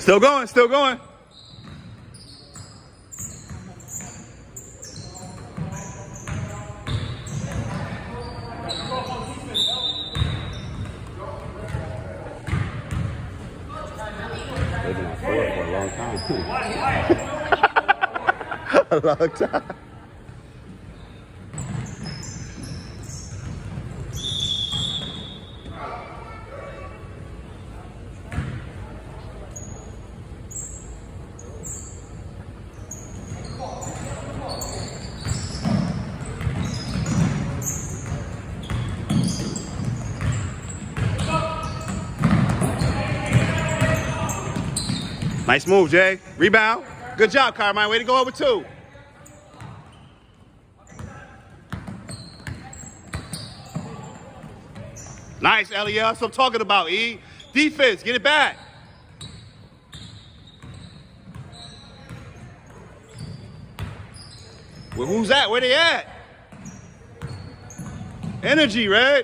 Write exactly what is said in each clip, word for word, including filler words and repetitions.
Still going, still going. They've been on four for a long time. A long time. Nice move, Jay. Rebound. Good job, Carmine. Way to go over two. Nice, Elliot. That's what I'm talking about, E. Defense, get it back. Well, who's that? Where they at? Energy, Red.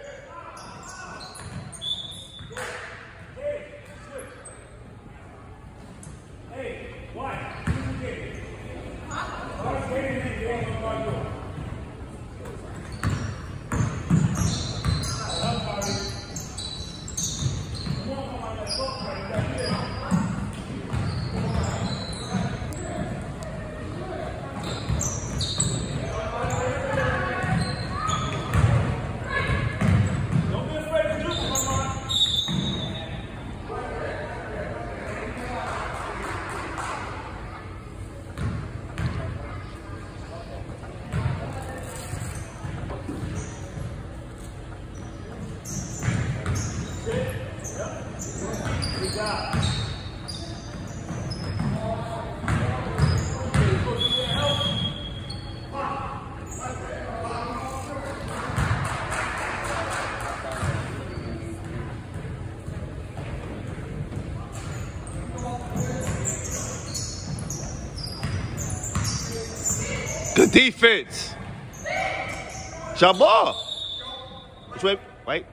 Good defense. Shot ball. Which way? Wait.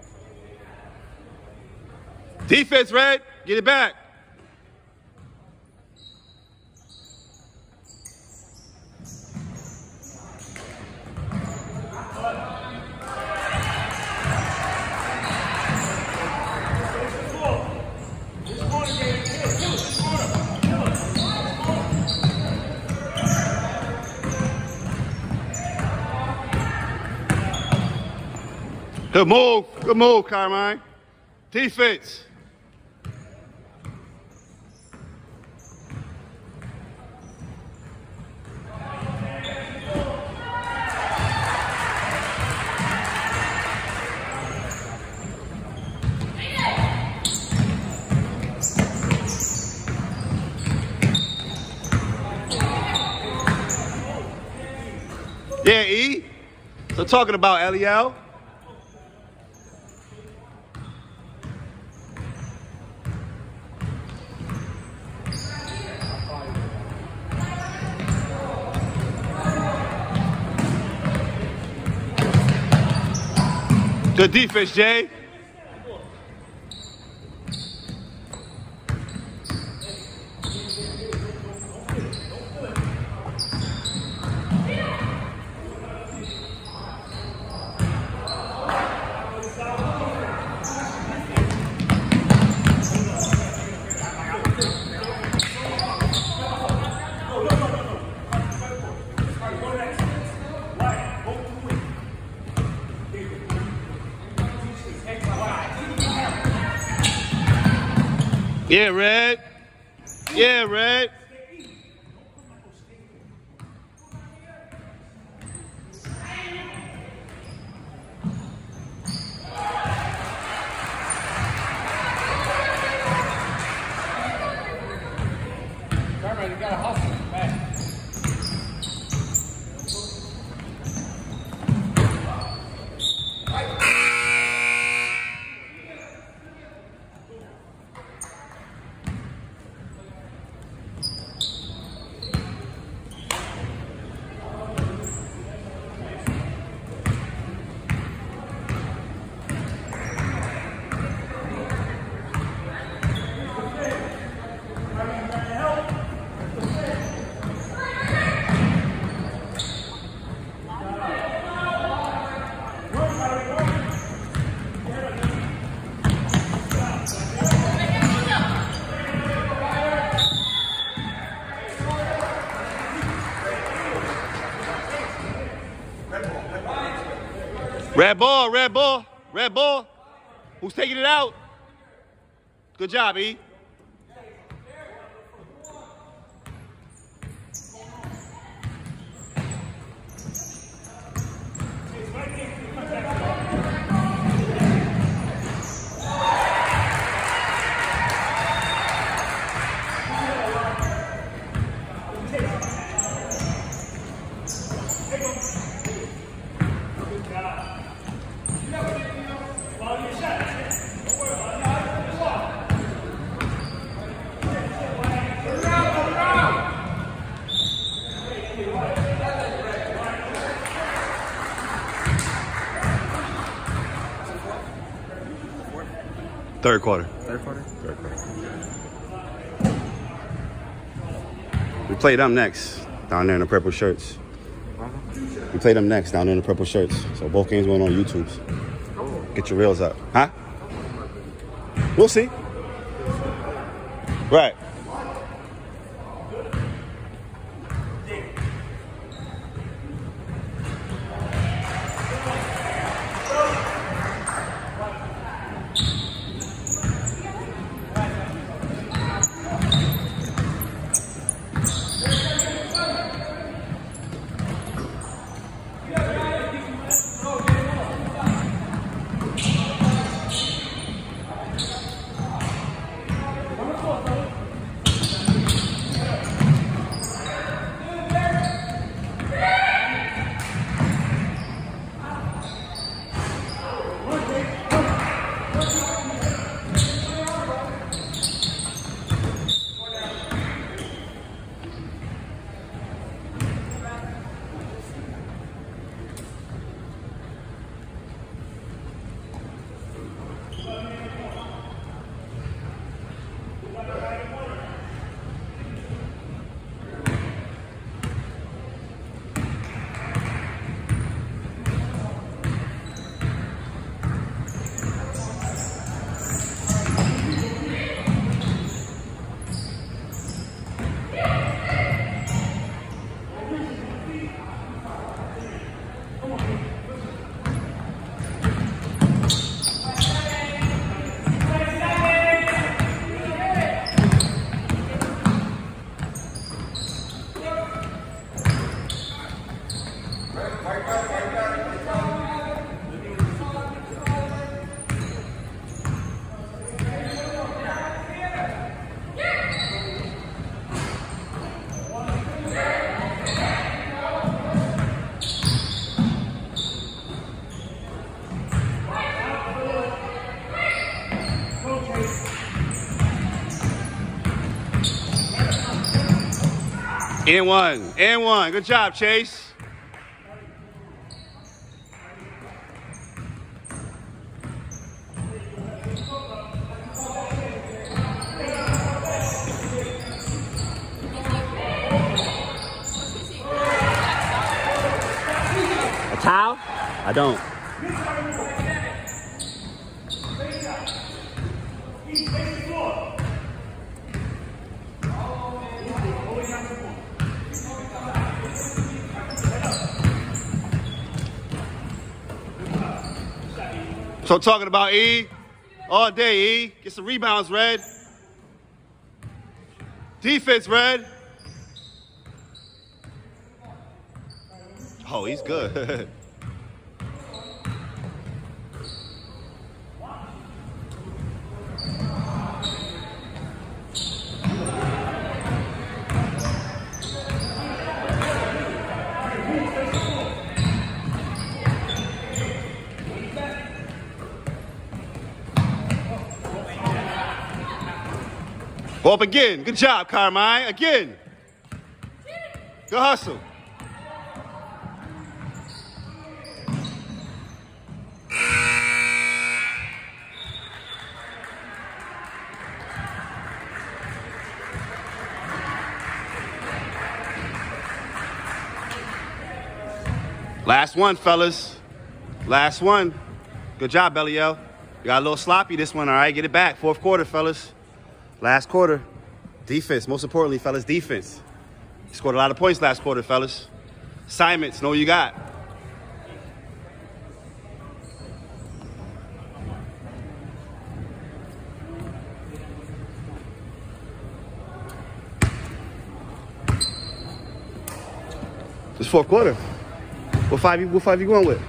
Defense, Red. Get it back. Good move. Good move, Carmine. Defense. Yeah, E. So talking about L E L. Good defense, Jay. Yeah, Red. Yeah, Red. Carmine, you gotta hustle back. Red ball, red ball, red ball. Who's taking it out? Good job, E. Third quarter. Third quarter? Third quarter. We play them next, down there in the purple shirts. We play them next, down there in the purple shirts. So both games going on YouTube. Get your reels up. Huh? We'll see. Right. And one, and one. Good job, Chase. A towel? I don't. So talking about E all day, E. Get some rebounds, Red. Defense, Red. Oh, he's good. Go up again. Good job, Carmine. Again. Good hustle. Last one, fellas. Last one. Good job, Belial. You got a little sloppy this one, all right? Get it back. Fourth quarter, fellas. Last quarter, defense. Most importantly, fellas, defense. You scored a lot of points last quarter, fellas. Assignments, know what you got. It's fourth quarter. What five you, what five you going with?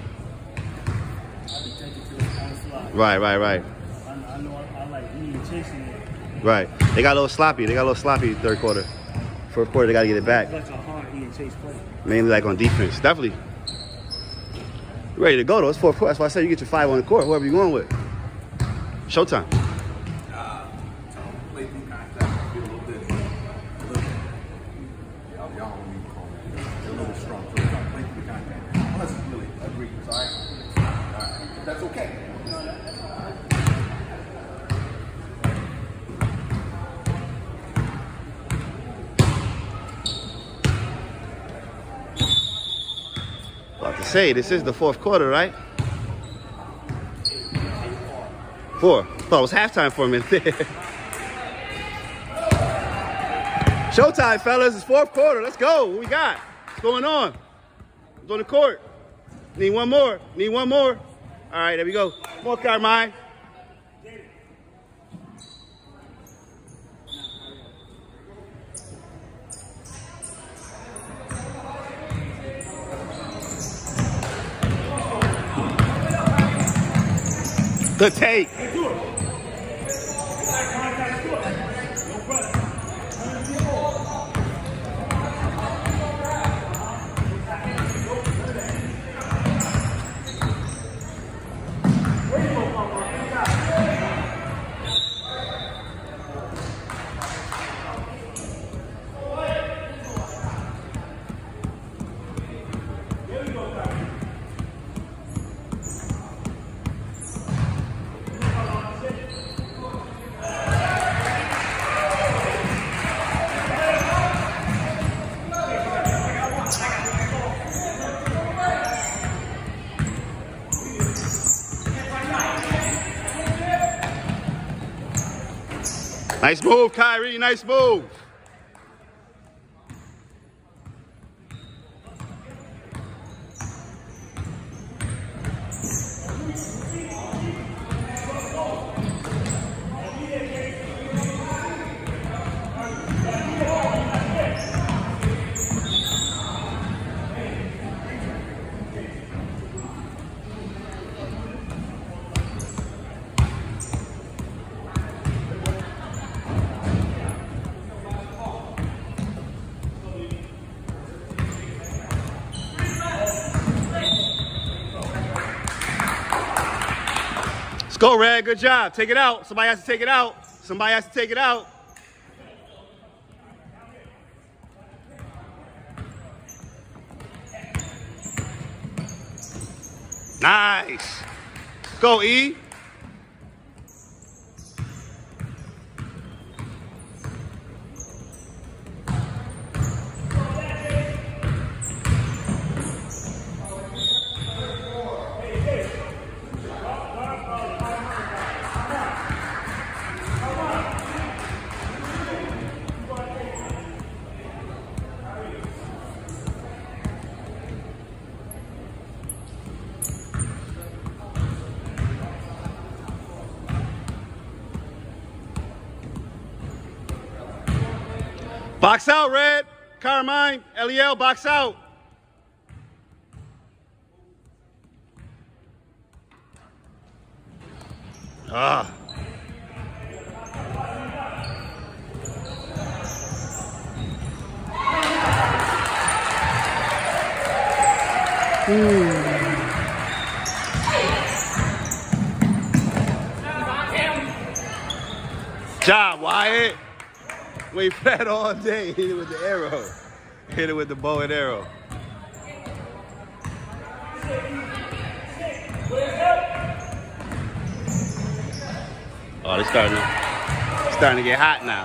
Right, right, right. I, I know I, I like eating and chasing it. Right. They got a little sloppy. They got a little sloppy third quarter. Fourth quarter, they got to get it back. That's a hard eat and chase play. Mainly like on defense. Definitely. You're ready to go, though. It's fourth quarter. That's why I said you get your five on the court, whoever you're going with. Showtime. Uh, play through contact. Be a little bit. A little bit. Y'all don't need to call that. They're a little strong. So it's not play through contact. Unless it's really egregious, all right? All right. But that's okay. About to say, this is the fourth quarter, right? Four. Thought it was halftime for a minute there. Showtime, fellas. It's fourth quarter. Let's go. What we got? What's going on? What's on the court? Need one more. Need one more. All right, there we go. More Carmine. Good take. Nice move, Kyrie. Nice move. Go, Red. Good job. Take it out. Somebody has to take it out. Somebody has to take it out. Nice. Go, E. Box out, Red. Carmine, Eliel, box out. Ah. Hmm. Job, Wyatt. Wait for that all day. Hit it with the arrow. Hit it with the bow and arrow. Oh, they're starting to, starting to get hot now.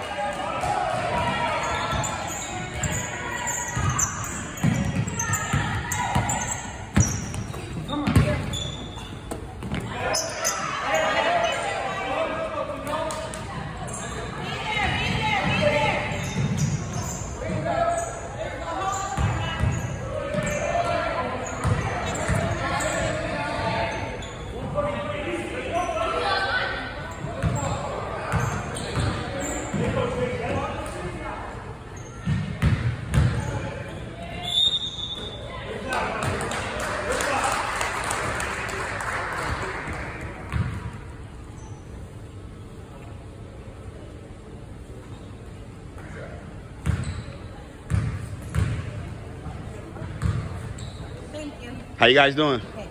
How you guys doing? Okay.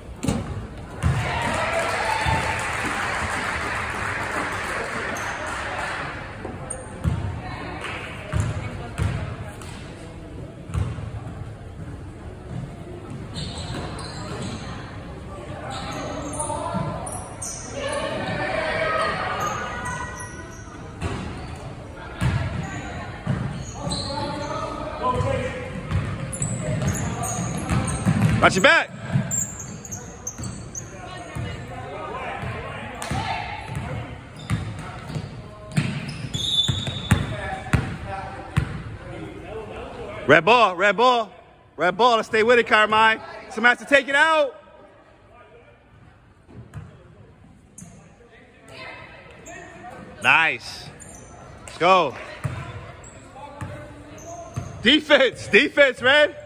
Watch your back. Red ball, red ball, red ball. Let's stay with it, Carmine. Somebody has to take it out. Nice. Let's go. Defense, defense, Red.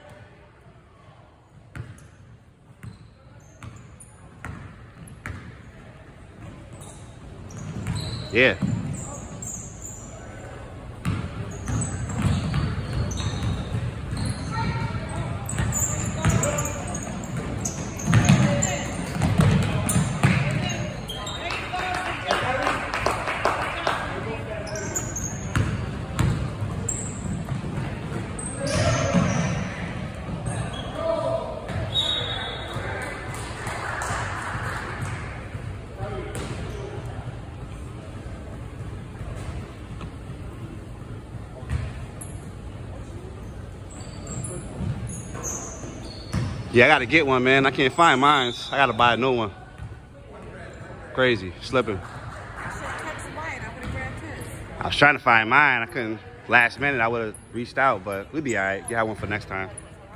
Yeah. Yeah, I gotta get one, man. I can't find mine. I gotta buy a new one. Crazy, slipping. I was trying to find mine. I couldn't. Last minute, I would have reached out, but we'll be all right. Get one for next time.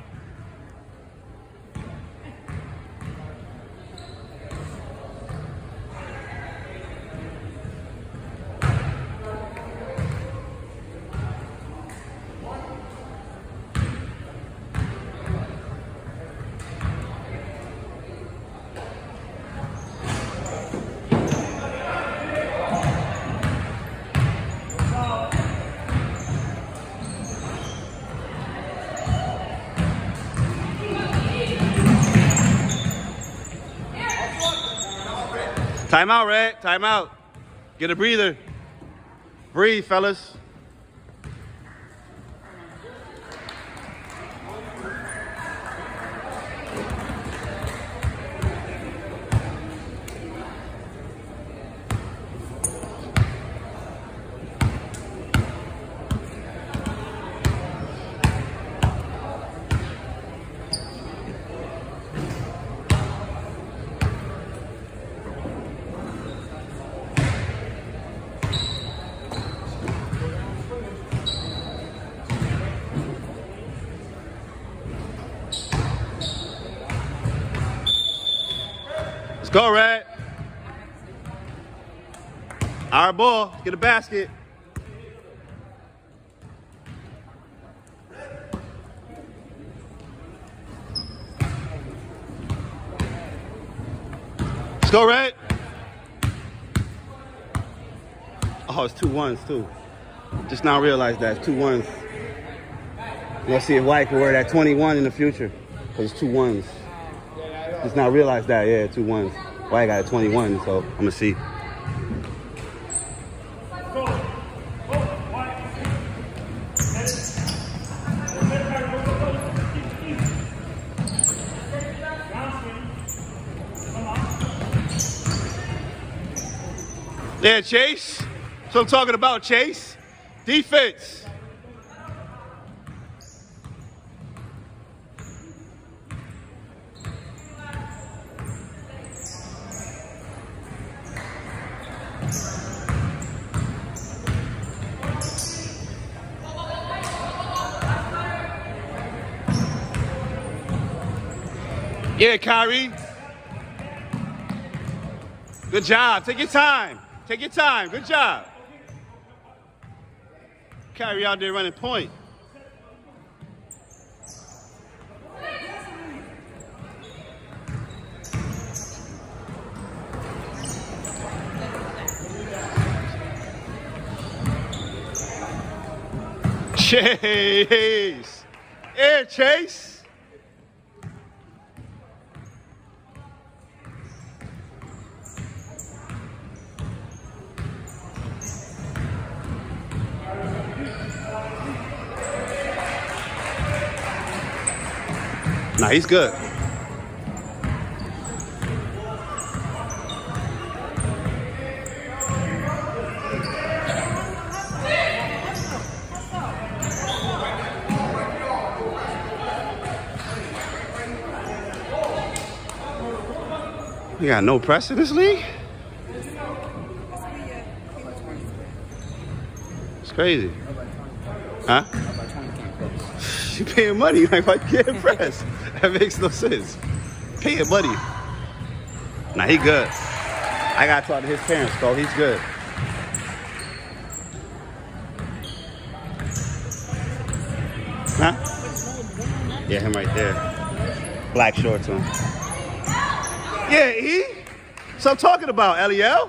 Time out, Red. Time out. Get a breather. Breathe, fellas. Go, Red. Our ball. Get a basket. Let's go, Red. Oh, it's two ones, too. Just now realized that. It's two ones. We'll see if White can wear that twenty-one in the future. Because it's two ones. Just now realized that, yeah, two ones. White got a twenty-one, so I'm gonna see. Yeah, Chase. That's what I'm talking about, Chase. Defense. Yeah, Kyrie. Good job. Take your time. Take your time. Good job. Kyrie out there running point. Chase. Yeah, Chase. Nah, he's good. You got no press in this league? It's crazy. Huh? You paying money, like why you can't press? That makes no sense. Paying money. Nah, he good. I gotta talk to his parents, though. He's good. Huh? Yeah, him right there. Black shorts on. Yeah, E. So I'm talking about, Eliel.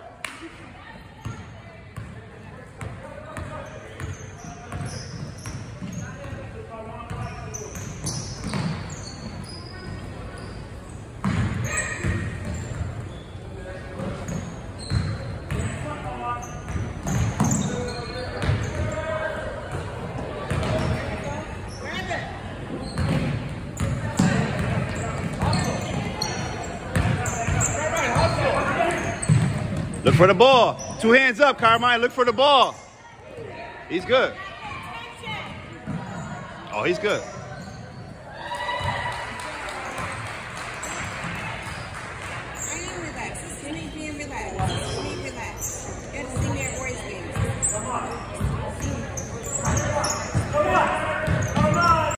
Look for the ball. Two hands up, Carmine. Look for the ball. He's good. Oh, he's good.